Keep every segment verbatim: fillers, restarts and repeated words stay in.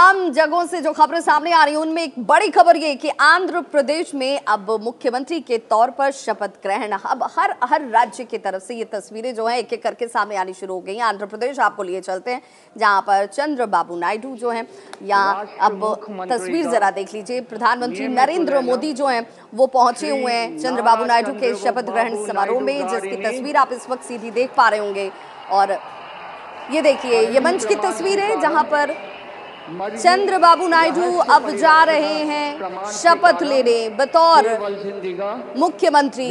तमाम जगहों से जो खबरें सामने आ रही हैं उनमें एक बड़ी खबर ये कि आंध्र प्रदेश में अब मुख्यमंत्री के तौर पर शपथ ग्रहण। अब हर हर राज्य की तरफ से ये तस्वीरें जो हैं एक एक करके सामने आनी शुरू हो गई हैं। आंध्र प्रदेश आपको लिए चलते हैं जहां पर चंद्रबाबू नायडू जो हैं, यहाँ अब तस्वीर जरा देख लीजिए। प्रधानमंत्री नरेंद्र मोदी जो हैं वो पहुंचे हुए हैं चंद्रबाबू नायडू के शपथ ग्रहण समारोह में, जिसकी तस्वीर आप इस वक्त सीधी देख पा रहे होंगे। और ये देखिए, ये मंच की तस्वीर है जहां पर चंद्रबाबू नायडू अब जा रहे हैं शपथ लेने बतौर मुख्यमंत्री।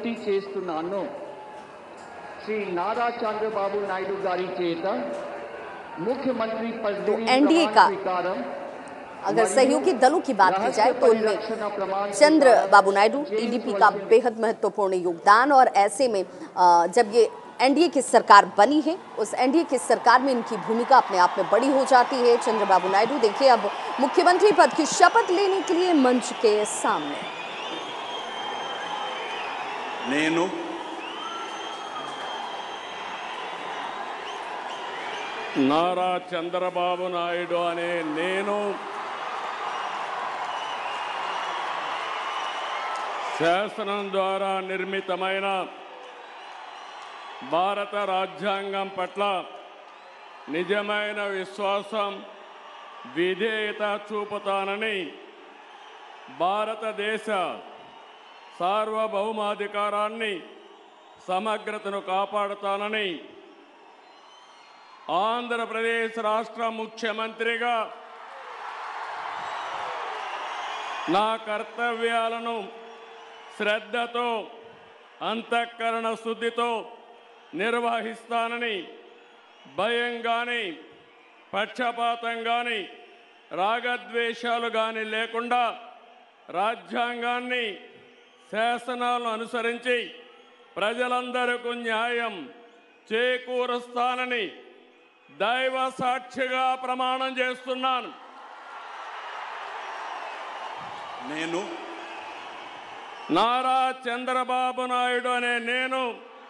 श्री नारा चंद्रबाबू नायडू गारी चेत मुख्यमंत्री पद तो एनडीए का अगर सहयोगी दलों की बात की जाए तो उनमें चंद्रबाबू नायडू, टीडीपी का बेहद महत्वपूर्ण योगदान, और ऐसे में जब ये एनडीए की सरकार बनी है उस एनडीए की सरकार में इनकी भूमिका अपने आप में बड़ी हो जाती है। चंद्रबाबू नायडू देखिए अब मुख्यमंत्री पद की शपथ लेने के लिए मंच के सामने। नेनु नारा चंद्रबाबु नायडू अने नेनु శాసనం ద్వారా నిర్మితమైన భారత రాజ్యాంగం పట్ల నిజమైన విశ్వాసం, విధేయత చూపుతానని, భారతదేశ సార్వభౌమాధికారాన్ని సమగ్రతను కాపాడుతానని, ఆంధ్రప్రదేశ్ రాష్ట్ర ముఖ్యమంత్రిగా నా కర్తవ్యాలను శ్రద్ధతో, అంతఃకరణ శుద్ధితో నిర్వహిస్తానని, భయం కానీ, పక్షపాతం కానీ, రాగద్వేషాలు కానీ లేకుండా రాజ్యాంగాన్ని, శాసనాలను అనుసరించి ప్రజలందరికీ న్యాయం చేకూరుస్తానని దైవ సాక్షిగా ప్రమాణం చేస్తున్నాను. నేను నారా చంద్రబాబు నాయుడు అనే నేను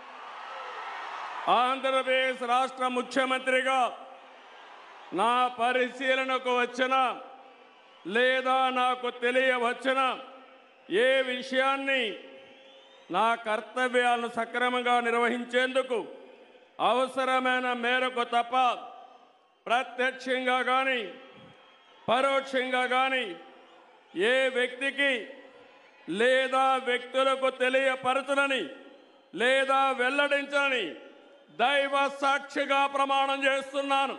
ఆంధ్రప్రదేశ్ రాష్ట్ర ముఖ్యమంత్రిగా నా పరిశీలనకు వచ్చిన లేదా నాకు తెలియవచ్చిన ఏ విషయాన్ని నా కర్తవ్యాలను సక్రమంగా నిర్వహించేందుకు అవసరమైన మేరకు తప్ప ప్రత్యక్షంగా కానీ పరోక్షంగా కానీ ఏ వ్యక్తికి లేదా వ్యక్తులకు తెలియపరచనని లేదా వెల్లడించని దైవ సాక్షిగా ప్రమాణం చేస్తున్నాను.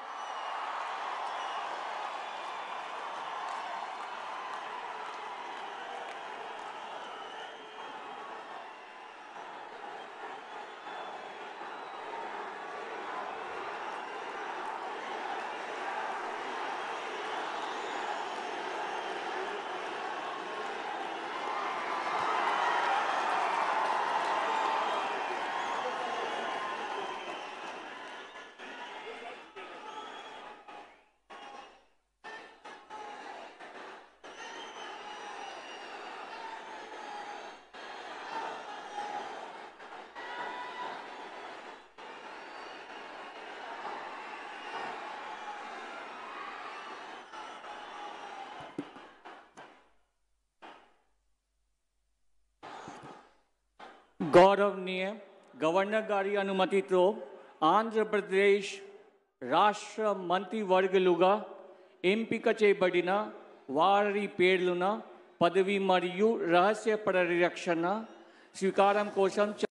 गौरवनीय गवर्नर गारी अनुमति तो आंध्र प्रदेश राष्ट्र मंत्रिवर्गलुगा ఎంపిక చేయబడిన వారి పేర్లున పదవి మరియు రహస్య పరిరక్షణ స్వీకారం కోసం